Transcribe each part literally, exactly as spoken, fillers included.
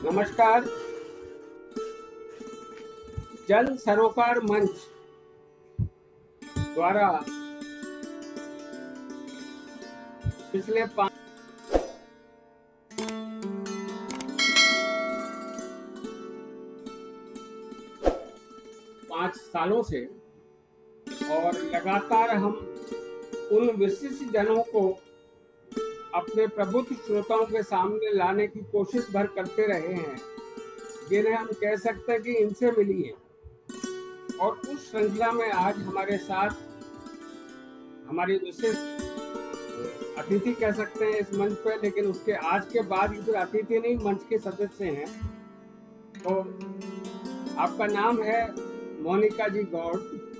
नमस्कार। जन सरोकार मंच द्वारा पिछले पांच पांच सालों से और लगातार हम उन विशिष्ट जनों को अपने प्रबुद्ध श्रोताओं के सामने लाने की कोशिश भर करते रहे हैं, जिन्हें हम कह सकते हैं कि इनसे मिलिए। और उस श्रृंखला में आज हमारे साथ हमारी विशिष्ट अतिथि कह सकते हैं इस मंच पे, लेकिन उसके आज के बाद ये फिर अतिथि नहीं, मंच के सदस्य हैं। तो आपका नाम है मोनिका जी गौड़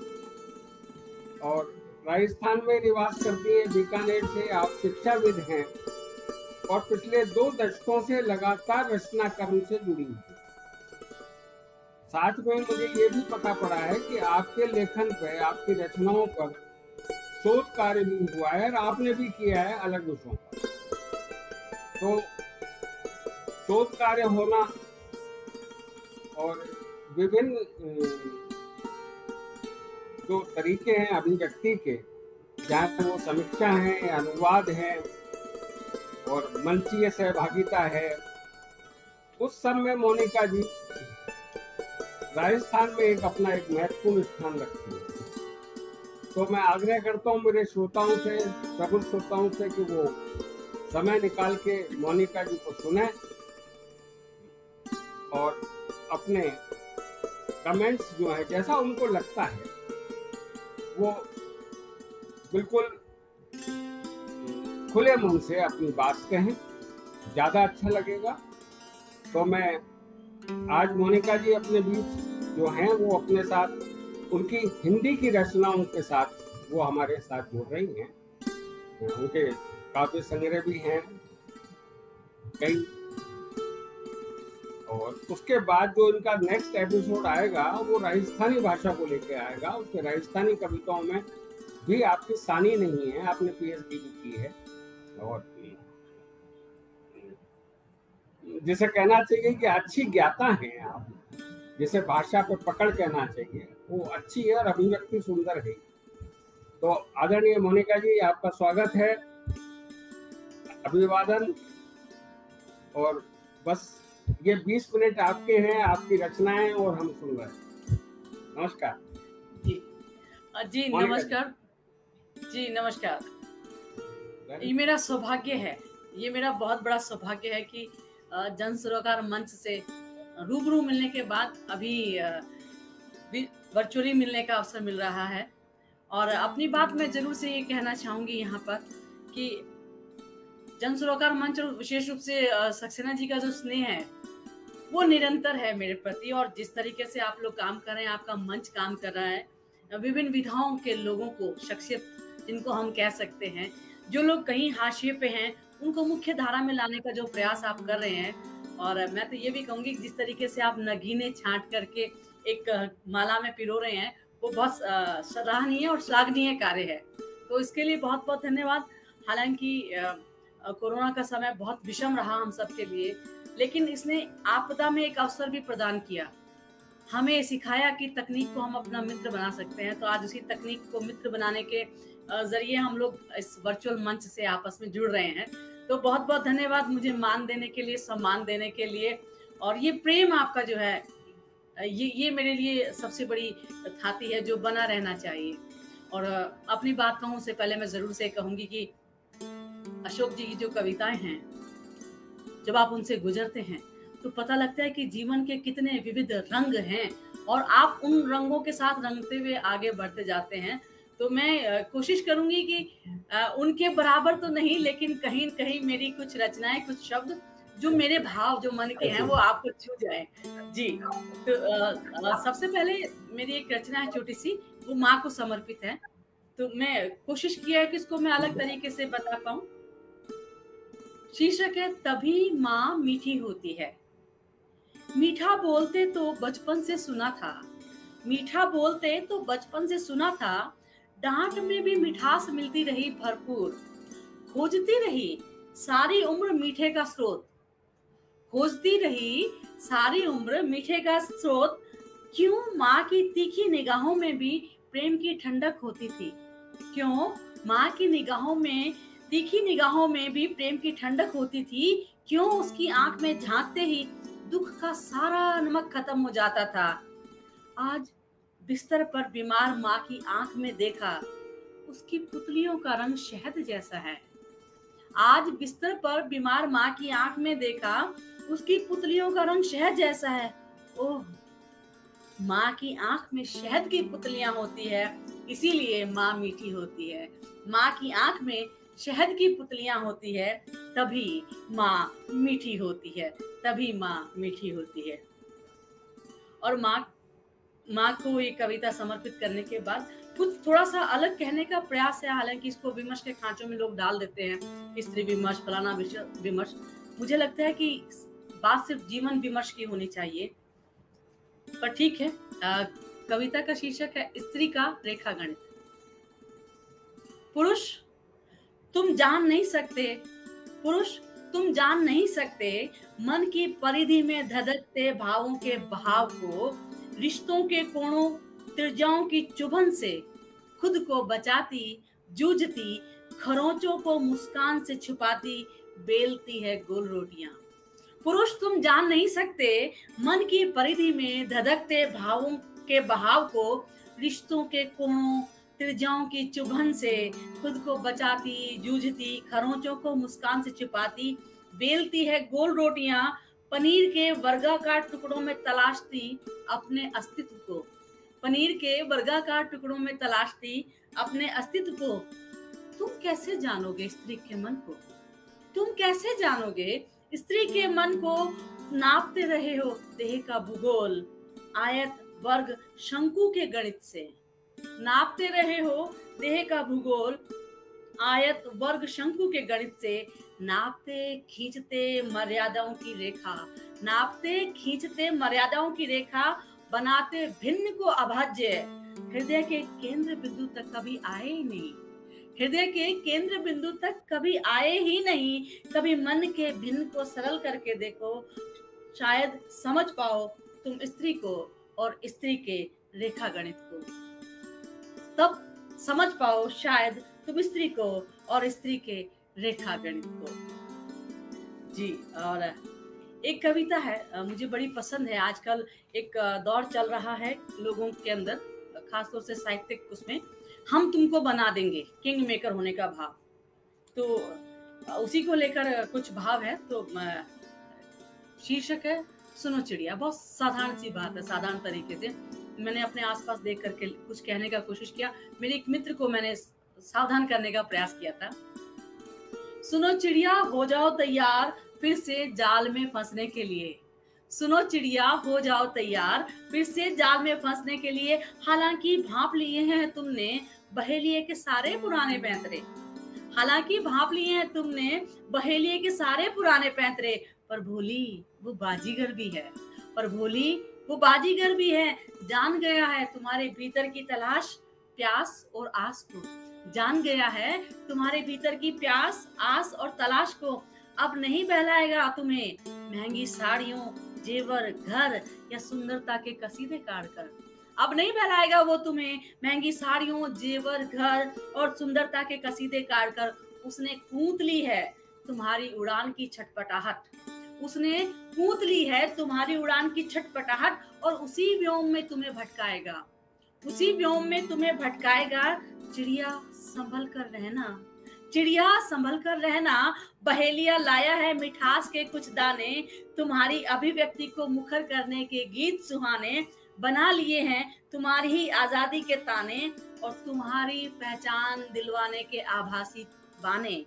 और राजस्थान में निवास करती है, बीकानेर से। आप शिक्षाविद हैं और पिछले दो दशकों से लगातार रचना कर्म से जुड़ी हैं। साथ में मुझे ये भी पता पड़ा है कि आपके लेखन पर, आपकी रचनाओं पर शोध कार्य भी हुआ है और आपने भी किया है अलग विषयों पर। तो शोध कार्य होना और विभिन्न जो तरीके हैं अभिव्यक्ति के, जहाँ पर वो समीक्षा है, अनुवाद है और मंचीय सहभागिता है, उस सब में मोनिका जी राजस्थान में एक अपना एक महत्वपूर्ण स्थान रखती है। तो मैं आग्रह करता हूँ मेरे श्रोताओं से, प्रबुद्ध श्रोताओं से, कि वो समय निकाल के मोनिका जी को सुने और अपने कमेंट्स जो है, जैसा उनको लगता है, वो बिल्कुल खुले मन से अपनी बात कहें, ज्यादा अच्छा लगेगा। तो मैं आज मोनिका जी अपने बीच जो हैं वो अपने साथ उनकी हिंदी की रचनाओं के साथ वो हमारे साथ जुड़ रही हैं। उनके काव्य संग्रह भी हैं कई, और उसके बाद जो इनका नेक्स्ट एपिसोड आएगा वो राजस्थानी भाषा को लेके आएगा। उसके राजस्थानी कविताओं में भी आपकी सानी नहीं है, आपने पीएचडी भी की है और जिसे कहना चाहिए कि अच्छी ज्ञाता हैं आप, जिसे भाषा पे पकड़ कहना चाहिए, वो अच्छी है और अभिव्यक्ति सुंदर है। तो आदरणीय मोनिका जी, आपका स्वागत है, अभिवादन। और बस ये बीस मिनट आपके हैं, आपकी रचनाएं, और हम सुन रहे हैं। नमस्कार जी जी नमस्कार जी नमस्कार। ये मेरा सौभाग्य है, ये मेरा बहुत बड़ा सौभाग्य है कि जन सरोकार मंच से रूबरू मिलने के बाद अभी वर्चुअली मिलने का अवसर मिल रहा है। और अपनी बात मैं जरूर से ये कहना चाहूंगी यहाँ पर कि जन सरोकार मंच और विशेष रूप से सक्सेना जी का जो स्नेह है वो निरंतर है मेरे प्रति। और जिस तरीके से आप लोग काम कर रहे हैं, आपका मंच काम कर रहा है, विभिन्न विधाओं के लोगों को, शख्सियत जिनको हम कह सकते हैं, जो लोग कहीं हाशिए पे हैं, उनको मुख्य धारा में लाने का जो प्रयास आप कर रहे हैं। और मैं तो ये भी कहूंगी कि जिस तरीके से आप नगीने छांट करके एक माला में पिरो रहे हैं, वो बहुत सराहनीय और श्लाघनीय कार्य है। तो इसके लिए बहुत बहुत धन्यवाद। हालांकि कोरोना का समय बहुत विषम रहा हम सब के लिए, लेकिन इसने आपदा में एक अवसर भी प्रदान किया, हमें सिखाया कि तकनीक को हम अपना मित्र बना सकते हैं। तो आज उसी तकनीक को मित्र बनाने के जरिए हम लोग इस वर्चुअल मंच से आपस में जुड़ रहे हैं। तो बहुत बहुत धन्यवाद मुझे मान देने के लिए, सम्मान देने के लिए। और ये प्रेम आपका जो है, ये ये मेरे लिए सबसे बड़ी थाती है जो बना रहना चाहिए। और अपनी बात कहूँ से पहले मैं जरूर से कहूंगी कि अशोक जी की जो कविताएं हैं, जब आप उनसे गुजरते हैं तो पता लगता है कि जीवन के कितने विविध रंग हैं और आप उन रंगों के साथ रंगते हुए आगे बढ़ते जाते हैं। तो मैं कोशिश करूंगी कि उनके बराबर तो नहीं, लेकिन कहीं कहीं मेरी कुछ रचनाएं, कुछ शब्द जो मेरे भाव, जो मन के हैं, वो आपको छू जाए। जी, तो सबसे पहले मेरी एक रचना है छोटी सी, वो माँ को समर्पित है। तो मैं कोशिश किया है कि इसको मैं अलग तरीके से बता पाऊं। शीर्षक है तभी माँ मीठी होती है। मीठा बोलते तो बचपन से सुना था, मीठा बोलते तो बचपन से सुना था, डांट में भी मिठास मिलती रही भरपूर, खोजती रही सारी उम्र मीठे का स्रोत, खोजती रही सारी उम्र मीठे का स्रोत, क्यों माँ की तीखी निगाहों में भी प्रेम की ठंडक होती थी। क्यों माँ की निगाहों में तीखी निगाहों में भी प्रेम की ठंडक होती थी। क्यों उसकी आंख में झांकते ही दुख का सारा नमक खत्म हो जाता था। आज बिस्तर पर बीमार माँ की आंख में देखा, उसकी पुतलियों का रंग शहद जैसा है। आज बिस्तर पर बीमार माँ की आंख में देखा, उसकी पुतलियों का रंग शहद जैसा है। ओह, माँ की आंख में शहद की पुतलियां होती है, इसीलिए माँ मीठी होती है। माँ की आंख में शहद की पुतलियां होती है, तभी माँ मीठी होती है, तभी माँ मीठी होती है। और माँ माँ को ये कविता समर्पित करने के बाद कुछ थोड़ा सा अलग कहने का प्रयास है। हालांकि इसको विमर्श के खांचों में लोग डाल देते हैं, स्त्री विमर्श, फलाना विमर्श। मुझे लगता है कि बात सिर्फ जीवन विमर्श की होनी चाहिए, पर ठीक है। आ, कविता का शीर्षक है स्त्री का रेखा गणित। पुरुष तुम जान नहीं सकते, पुरुष तुम जान नहीं सकते मन की परिधि में धधकते भावों के बहाव को, रिश्तों के कोणों त्रिज्याओं की चुभन से खुद को बचाती जूझती, खरोंचों को मुस्कान से छुपाती बेलती है गोल रोटियां। पुरुष तुम जान नहीं सकते मन की परिधि में धधकते भावों के बहाव को, रिश्तों के कोणों त्रिज्याओं की चुभन से खुद को बचाती जूझती, खरोंचों को मुस्कान से छुपाती बेलती है गोल रोटियां, पनीर के वर्गाकार टुकड़ों में तलाशती अपने अस्तित्व को, पनीर के वर्गाकार टुकड़ों में तलाशती अपने अस्तित्व को। तुम कैसे जानोगे स्त्री के मन को, तुम कैसे जानोगे स्त्री के मन को। नापते रहे हो देह का भूगोल आयत वर्ग शंकु के गणित से, नापते रहे हो देह का भूगोल आयत वर्ग शंकु के गणित से, नापते खींचते मर्यादाओं की रेखा, नापते खींचते मर्यादाओं की रेखा, बनाते भिन्न को अभाज्य। हृदय के केंद्र बिंदु तक कभी आए ही नहीं, हृदय के केंद्र बिंदु तक कभी आए ही नहीं। कभी मन के भिन्न को सरल करके देखो, शायद समझ पाओ तुम स्त्री को और स्त्री के रेखा गणित को। तब समझ पाओ शायद तुम स्त्री को और स्त्री के रेखा गणित को। जी, और एक कविता है मुझे बड़ी पसंद है। आजकल एक दौर चल रहा है लोगों के अंदर, खासतौर से साहित्यिक, उसमें हम तुमको बना देंगे, किंग मेकर होने का भाव। तो उसी को लेकर कुछ भाव है। तो शीर्षक है सुनो चिड़िया। बहुत साधारण सी बात है, साधारण तरीके से मैंने अपने आसपास देख करके कुछ कहने का कोशिश किया। मेरे एक मित्र को मैंने सावधान करने का प्रयास किया था। सुनो चिड़िया हो जाओ तैयार फिर से जाल में फंसने के लिए, सुनो चिड़िया हो जाओ तैयार फिर से जाल में फंसने के लिए। हालांकि भांप लिए हैं तुमने बहेलिए के सारे पुराने पैंतरे, हालांकि भांप लिए हैं तुमने बहेलिए के सारे पुराने पैंतरे, पर भोली वो बाजीगर भी है, पर भोली वो बाजीगर भी है। जान गया है तुम्हारे भीतर की तलाश प्यास और आस को, जान गया है तुम्हारे भीतर की प्यास आस और तलाश को। अब नहीं बहलाएगा तुम्हें महंगी साड़ियों जेवर घर या सुंदरता के कसीदे काट कर, अब नहीं बहलाएगा वो तुम्हें महंगी साड़ियों जेवर घर और सुंदरता के कसीदे काट कर। उसने कूट ली है तुम्हारी उड़ान की छटपटाहट, उसने कूट ली है तुम्हारी उड़ान की छटपटाहट, और उसी व्योम में तुम्हें भटकाएगा, उसी व्योम में तुम्हें भटकाएगा। चिड़िया संभल कर रहना, चिड़िया संभल कर रहना, बहेलिया लाया है मिठास के कुछ दाने, तुम्हारी अभिव्यक्ति को मुखर करने के गीत सुहाने, बना लिए हैं तुम्हारी ही आजादी के ताने, और तुम्हारी पहचान दिलवाने के आभासी बाने।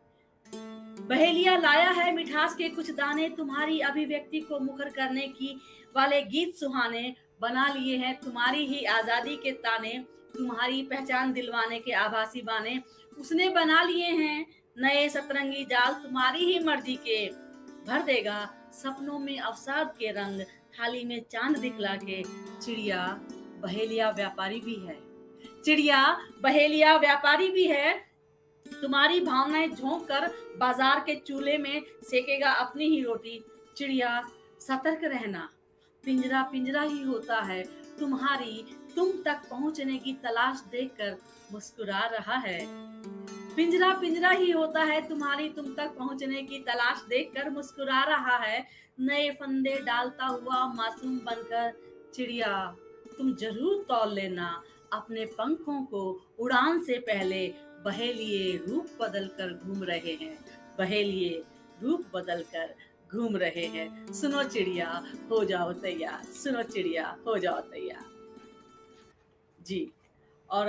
बहेलिया लाया है मिठास के कुछ दाने, तुम्हारी अभिव्यक्ति को मुखर करने की वाले गीत सुहाने, बना लिए हैं तुम्हारी ही आजादी के ताने, तुम्हारी पहचान दिलवाने के आभासी बाने। उसने बना लिए हैं नए सतरंगी जाल तुम्हारी ही मर्जी के, भर देगा सपनों में अवसाद के रंग, थाली में चांद दिखला के। चिड़िया बहेलिया व्यापारी भी है, चिड़िया बहेलिया व्यापारी भी है, तुम्हारी भावनाएं झोंक कर बाजार के चूल्हे में सेकेगा अपनी ही रोटी। चिड़िया सतर्क रहना, पिंजरा पिंजरा ही होता है, तुम्हारी तुम तक पहुंचने की तलाश देखकर मुस्कुरा रहा है। पिंजरा पिंजरा ही होता है, तुम्हारी तुम तक पहुंचने की तलाश देखकर मुस्कुरा रहा है। नए फंदे डालता हुआ मासूम बनकर चिड़िया तुम जरूर तौल लेना, अपने पंखों को उड़ान से पहले बहेलिए रूप बदल कर घूम रहे हैं, बहेलिए रूप बदल कर घूम रहे हैं। सुनो चिड़िया हो जाओ तैयार, सुनो चिड़िया हो जाओ तैयार। जी, और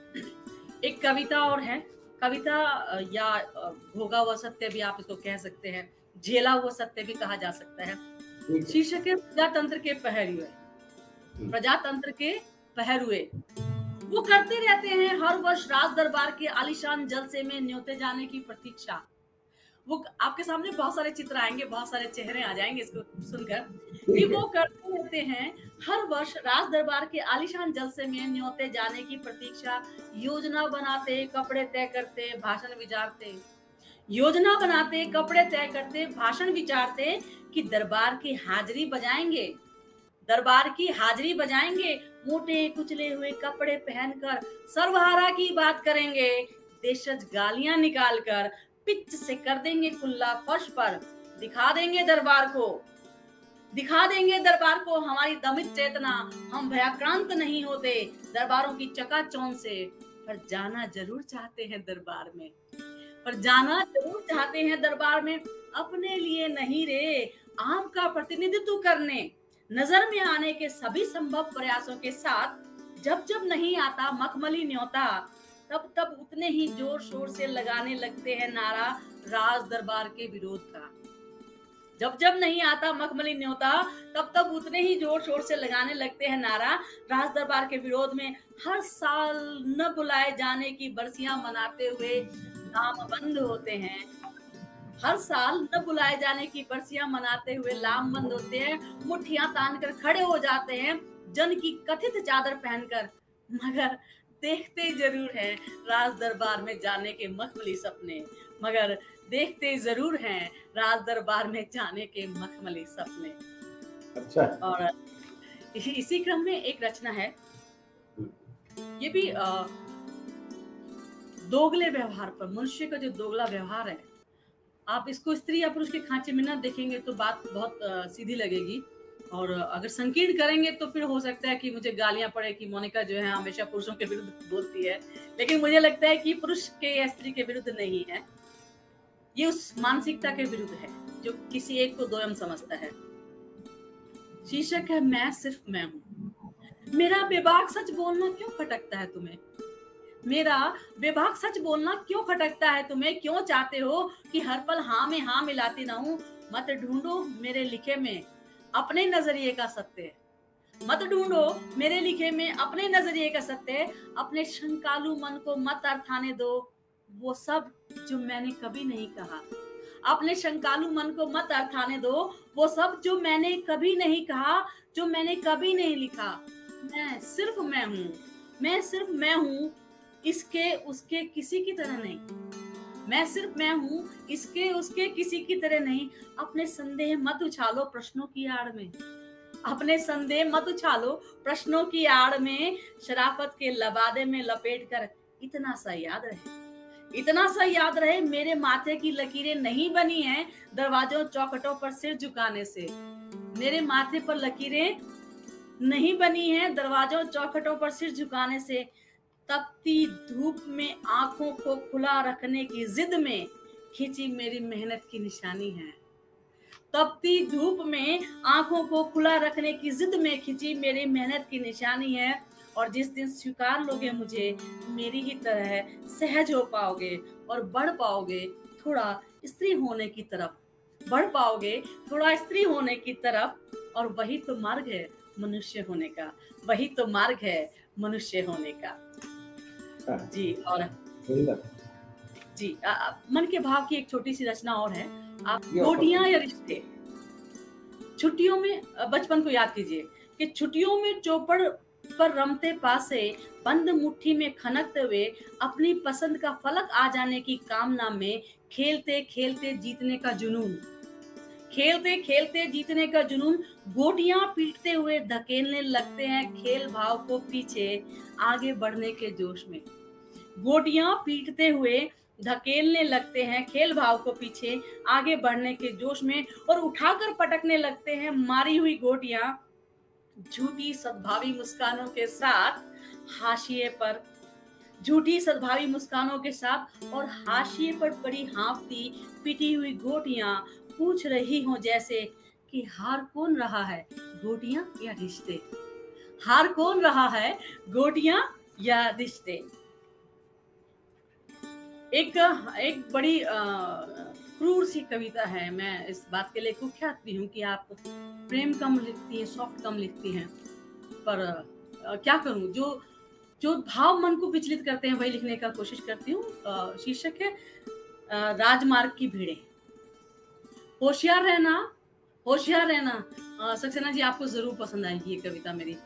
एक कविता और है, कविता या भोगा हुआ सत्य भी आप इसको कह सकते हैं, झेला हुआ सत्य भी कहा जा सकता है। शीर्षक है प्रजातंत्र के पहरुए। प्रजातंत्र के पहरुए वो करते रहते हैं हर वर्ष राज दरबार के आलीशान जलसे में न्योते जाने की प्रतीक्षा। वो आपके सामने बहुत सारे चित्र आएंगे, बहुत सारे चेहरे आ जाएंगे इसको सुनकर कि वो करते रहते हैं हर वर्ष राज दरबार के आलीशान जलसे में न्योते जाने की प्रतीक्षा। योजना बनाते, कपड़े तय करते, भाषण विचारते, योजना बनाते, कपड़े तय करते, भाषण विचारते कि दरबार की हाजिरी बजाएंगे, दरबार की हाजिरी बजाएंगे, मोटे कुचले हुए कपड़े पहनकर सर्वहारा की बात करेंगे, देशज गालियां निकालकर पिच से कर देंगे कुल्ला फर्श पर, दिखा देंगे दरबार को, दिखा देंगे दरबार को हमारी दमित चेतना। हम भयाक्रांत नहीं होते दरबारों की चकाचौंध से, पर जाना जरूर चाहते हैं दरबार में, पर जाना जरूर चाहते हैं दरबार में, अपने लिए नहीं रे, आम का प्रतिनिधित्व करने, नजर में आने के सभी संभव प्रयासों के साथ। जब जब नहीं आता मखमली न्योता, तब तब उतने ही जोर शोर से लगाने लगते हैं नारा राज दरबार के विरोध का। जब जब नहीं आता मखमली न्योता, तब तब उतने ही जोर शोर से लगाने लगते हैं नारा राज दरबार के विरोध में। हर साल न बुलाए जाने की बरसियां मनाते हुए लाम बंद होते हैं, हर साल न बुलाए जाने की बरसियां मनाते हुए लाम बंद होते हैं, मुट्ठियां तान कर खड़े हो जाते हैं जन की कथित चादर पहनकर, मगर देखते जरूर हैं राज दरबार में जाने के मखमली सपने, मगर देखते जरूर हैं राज दरबार में जाने के मखमली सपने। अच्छा। और इसी, इसी क्रम में एक रचना है, ये भी आ, दोगले व्यवहार पर, मनुष्य का जो दोगला व्यवहार है, आप इसको स्त्री या पुरुष के खांचे में न देखेंगे तो बात बहुत आ, सीधी लगेगी, और अगर संकीर्ण करेंगे तो फिर हो सकता है कि मुझे गालियां पड़े कि मोनिका जो है हमेशा पुरुषों के विरुद्ध बोलती है, लेकिन मुझे लगता है कि पुरुष के या स्त्री के विरुद्ध नहीं है, ये उस मानसिकता के विरुद्ध है जो किसी एक को दोयम समझता है। शीर्षक है मैं सिर्फ मैं हूं। मेरा बेबाक सच बोलना क्यों खटकता है तुम्हें, मेरा बेबाक सच बोलना क्यों खटकता है तुम्हें, क्यों चाहते हो कि हर पल हाँ में हाँ मिलाती रहूं। मत ढूंढो मेरे लिखे में अपने नजरिए का सत्य, मत ढूंढो मेरे लिखे में अपने नजरिए का सत्य, अपने शंकालु मन को मत अर्थाने दो वो सब जो मैंने कभी नहीं कहा, अपने शंकालु मन को मत अर्थाने दो वो सब जो मैंने कभी नहीं कहा, जो मैंने कभी नहीं लिखा। मैं सिर्फ मैं हूँ, मैं सिर्फ मैं हूँ, इसके उसके किसी की तरह नहीं, मैं सिर्फ मैं हूँ, इसके उसके किसी की तरह नहीं। अपने संदेह मत उछालो प्रश्नों की आड़ में, अपने संदेह मत उछालो प्रश्नों की आड़ में, शराफत के लबादे में लपेट कर इतना सा याद रहे, इतना सा याद रहे मेरे माथे की लकीरें नहीं बनी हैं दरवाजों चौखटों पर सिर झुकाने से, मेरे माथे पर लकीरें नहीं बनी हैं दरवाजों चौखटों पर सिर झुकाने से। तपती धूप में आंखों को खुला रखने की जिद में खिंची मेरी मेहनत की निशानी है, तपती धूप में आंखों को खुला रखने की जिद में खिंची मेरी मेहनत की निशानी है। और जिस दिन स्वीकार लोगे मुझे मेरी ही तरह सहज हो पाओगे और बढ़ पाओगे थोड़ा स्त्री होने की तरफ, बढ़ पाओगे थोड़ा स्त्री होने की तरफ, और वही तो मार्ग है मनुष्य होने का, वही तो मार्ग है मनुष्य होने का। जी, और जी आ, मन के भाव की एक छोटी सी रचना और है। आप गोटियां या रिश्ते, छुट्टियों में बचपन को याद कीजिए कि छुट्टियों में चौपड़ पर रमते पासे बंद मुट्ठी में खनकते हुए अपनी पसंद का फलक आ जाने की कामना में खेलते खेलते जीतने का जुनून, खेलते खेलते जीतने का जुनून, गोटियां पीटते हुए धकेलने लगते हैं खेल भाव को पीछे आगे बढ़ने के जोश में। गोटियां पीटते हुए धकेलने लगते हैं खेल भाव को पीछे आगे बढ़ने के जोश में, और उठाकर पटकने लगते हैं मारी हुई गोटियां झूठी सद्भावी मुस्कानों के साथ हाशिए पर, झूठी सद्भावी मुस्कानों के साथ और हाशिए पर पड़ी हाफती पिटी हुई गोटियां पूछ रही हों जैसे कि हार कौन रहा है, गोटियां या रिश्ते, हार कौन रहा है, गोटियां या रिश्ते। एक एक बड़ी क्रूर सी कविता है। मैं इस बात के लिए कुख्यात भी हूँ कि आप प्रेम कम लिखती हैं, सॉफ्ट कम लिखती हैं, पर आ, क्या करूँ, जो जो भाव मन को विचलित करते हैं वही लिखने का कोशिश करती हूँ। शीर्षक है आ, राजमार्ग की भीड़ें। होशियार रहना, होशियार रहना। सक्सेना जी, आपको जरूर पसंद आएगी ये कविता मेरी।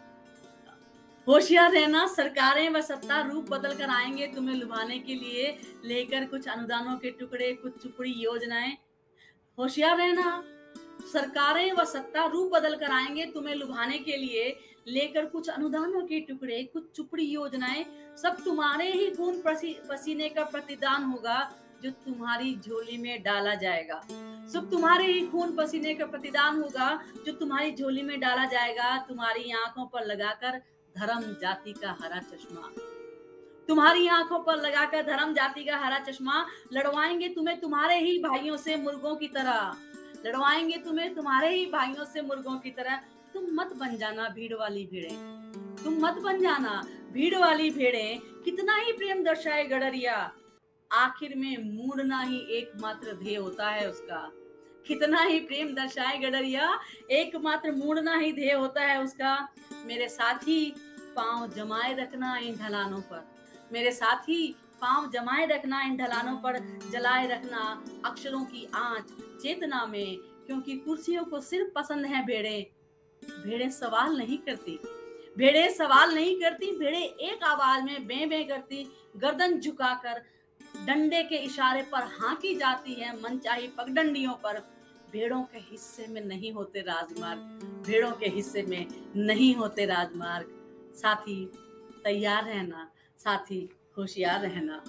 होशियार रहना, सरकारें व सत्ता रूप बदल कर आएंगे तुम्हें लुभाने के लिए, लेकर कुछ अनुदानों के टुकड़े, कुछ चुपड़ी योजनाएं। होशियार रहना, सरकारें व सत्ता रूप बदल कर आएंगे तुम्हें लुभाने के लिए, लेकर कुछ अनुदानों के टुकड़े, कुछ चुपड़ी योजनाएं। सब तुम्हारे ही खून पसीने का प्रतिदान होगा जो तुम्हारी झोली में डाला जाएगा। सब तुम्हारे ही खून पसीने का प्रतिदान होगा जो तुम्हारी झोली में डाला जाएगा। तुम्हारी आंखों पर लगाकर धर्म जाति का हरा चश्मा, तुम्हारी आंखों पर लगाकर धर्म जाति का हरा चश्मा, लड़वाएंगे तुम्हें तुम्हारे ही भाइयों से मुर्गों की तरह, लड़वाएंगे तुम्हें तुम्हारे ही भाइयों से मुर्गों की तरह। तुम मत बन जाना भीड़ वाली भेड़ें, तुम मत बन जाना भीड़ वाली भेड़ें। कितना ही प्रेम दर्शाए गडरिया, आखिर में मूड़ना ही एकमात्र ध्येय होता है उसका। कितना ही प्रेम दर्शाए गडरिया, एकमात्र मूड़ना ही ध्येय होता है उसका। मेरे साथी पांव जमाए रखना इन ढलानों पर, मेरे साथी पांव जमाए रखना इन ढलानों पर, जलाए रखना अक्षरों की आंच चेतना में, क्योंकि कुर्सियों को सिर्फ पसंद है भेड़ें। भेड़ें सवाल नहीं करती, भेड़ें सवाल नहीं करती, भेड़ें एक आवाज में बें बें करती, गर्दन झुकाकर डंडे के इशारे पर हाँकी जाती है मनचाही पगडंडियों पर। भेड़ों के हिस्से में नहीं होते राजमार्ग, भेड़ों के हिस्से में नहीं होते राजमार्ग। साथी तैयार रहना, साथी होशियार रहना।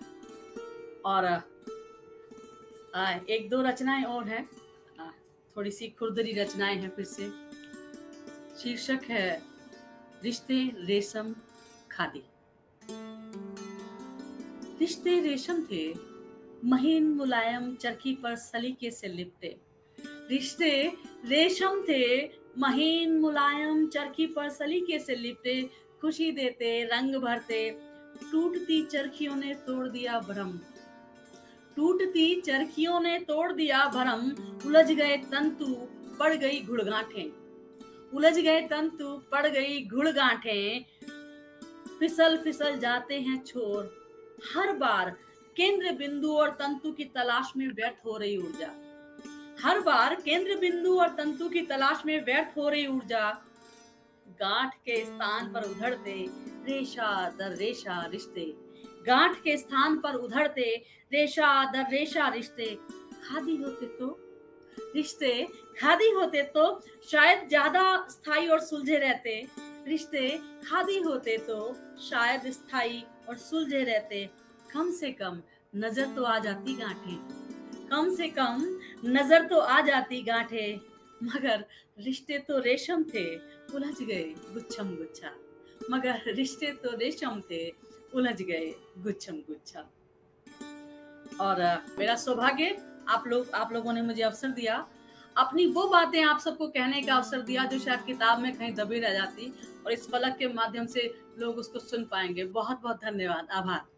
और आ, एक दो रचनाएं और हैं, थोड़ी सी खुरदरी रचनाएं हैं फिर से। शीर्षक है रिश्ते रेशम खादी। रिश्ते रेशम थे महीन मुलायम चरखी पर सलीके से लिपटे, रिश्ते रेशम थे महीन मुलायम चरखी पर सलीके से लिपटे, खुशी देते रंग भरते, टूटती चरखियों ने तोड़ दिया भरम, टूटती चरखियों ने तोड़ दिया भरम। उलझ गए तंतु पड़ गई घुड़गांठें, उलझ गए तंतु पड़ गई घुड़गांठें, फिसल फिसल जाते हैं छोर। हर बार केंद्र बिंदु और तंतु की तलाश में व्यर्थ हो रही ऊर्जा, हर बार केंद्र बिंदु और तंतु की तलाश में व्यर्थ हो रही ऊर्जा। गांठ के स्थान पर उधड़ते रेशा दर रेशा रिश्ते, गांठ के स्थान पर उधड़ते रेशा दर रेशा रिश्ते। खादी होते तो रिश्ते, खादी होते तो शायद ज्यादा स्थायी और सुलझे रहते, रिश्ते खादी होते तो शायद स्थायी और सुलझे रहते। कम से कम नजर तो आ जाती गांठें, कम से कम नजर तो आ जाती गांठें, मगर रिश्ते तो रेशम थे उलझ गए गुच्छम गुच्छा, मगर रिश्ते तो रेशम थे उलझ गए गुच्छम गुच्छा। और मेरा सौभाग्य आप लोग आप लोगों ने मुझे अवसर दिया, अपनी वो बातें आप सबको कहने का अवसर दिया जो शायद किताब में कहीं दबी रह जाती, और इस फलक के माध्यम से लोग उसको सुन पाएंगे। बहुत बहुत धन्यवाद, आभार।